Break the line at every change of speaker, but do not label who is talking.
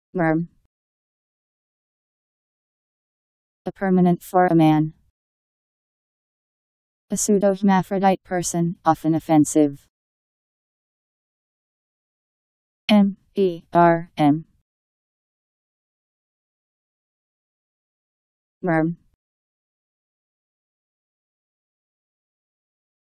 Merm. A permanent for a man. A pseudohermaphrodite person, often offensive. M-E-R-M. Merm.